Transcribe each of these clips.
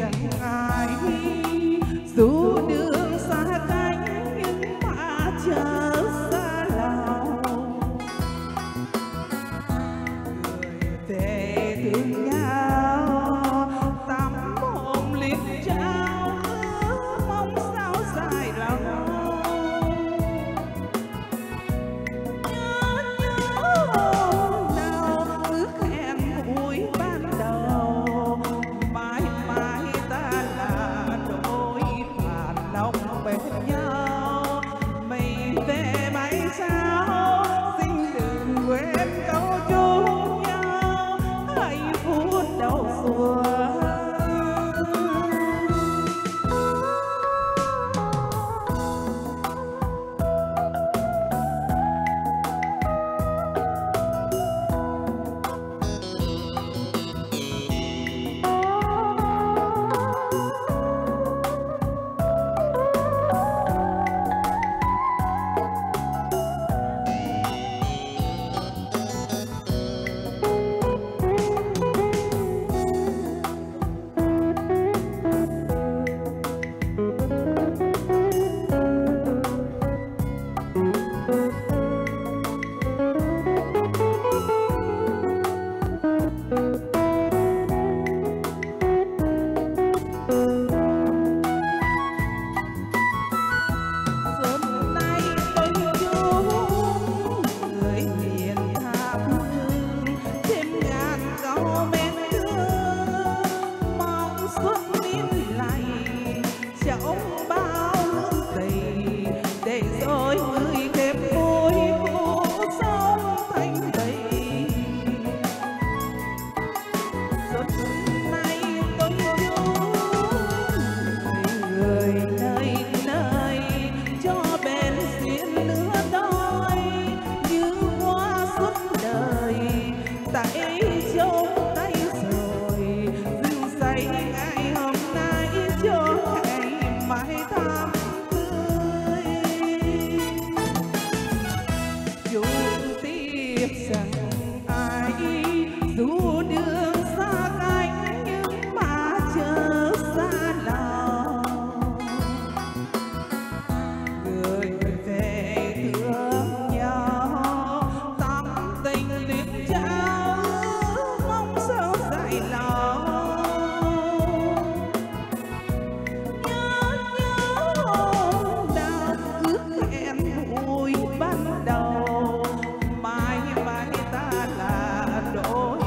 chẳng ai dù đường xa cách nhưng mà chờ xa lòng người về thương nhau tắm hôm liệt trao ước mong sao dài lòng dù đường xa cách nhưng mà chờ xa lòng người về thương nhau tâm tình liệt trao mong sao dài lòng nhớ đau ước hẹn vui ban đầu mãi mãi ta là đôi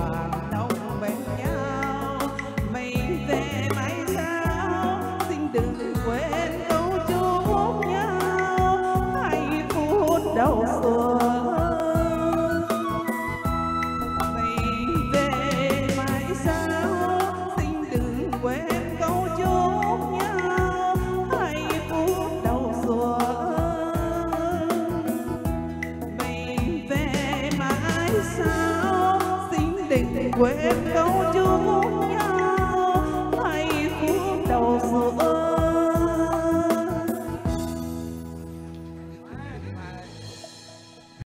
quên câu chúc nhau hạnh phúc đầu xuân mình về mãi sao xin đừng quên câu chúc nhau hạnh phúc đầu xuân mình về mãi sao xin đừng quên câu chúc